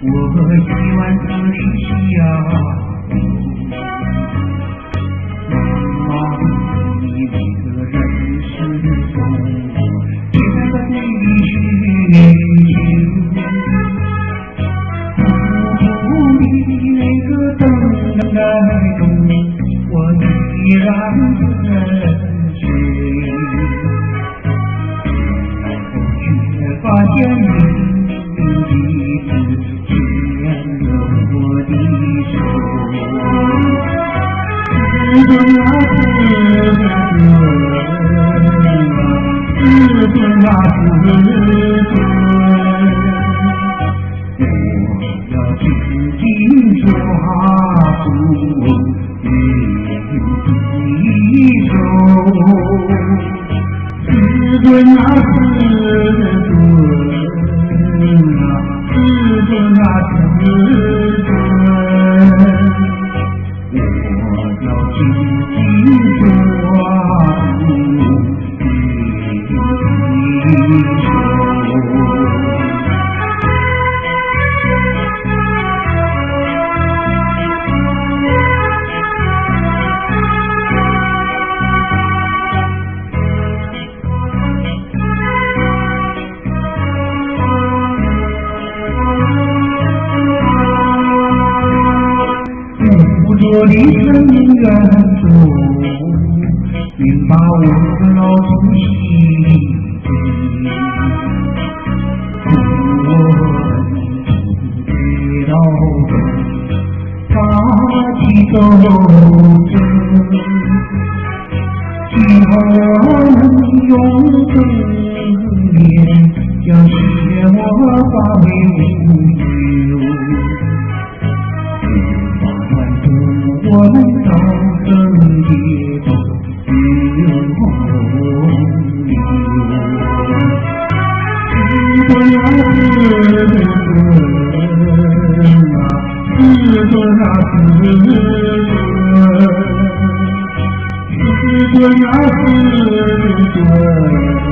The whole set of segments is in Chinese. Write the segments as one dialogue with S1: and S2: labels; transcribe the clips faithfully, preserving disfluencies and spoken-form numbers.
S1: 我希望这里下茫茫的一个人世中，这个对寻求，无的那个等待中，我依然跟随，然后却发现你。自尊啊自尊，自尊啊自尊，我要紧紧抓住你手，自尊啊自尊。自尊啊自尊，我要紧紧抓住你手。我的生命远走，并把我的老祖心追，我回到发起斗争，希望能用正面将邪魔化为乌有。我们高声地走流流，自尊啊自尊啊自尊啊自尊，自尊啊自尊，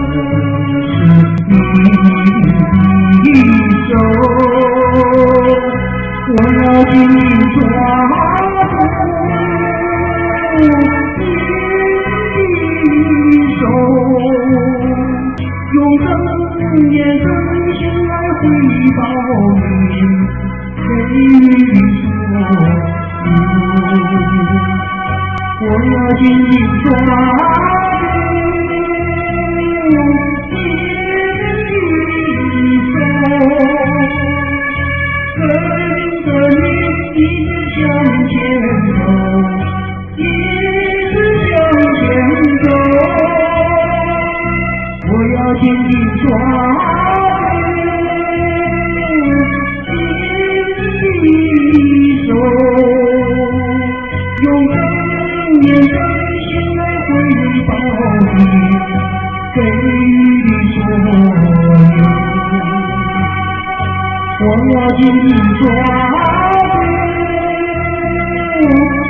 S1: 是你的手，我要紧紧抓。你手用正念真心来回报你给予所有，我要紧紧抓住你手，跟着你一直向前走。一直向前走，我要紧紧抓住你手，用正念真心来回报你给予的所有，我要紧紧抓住。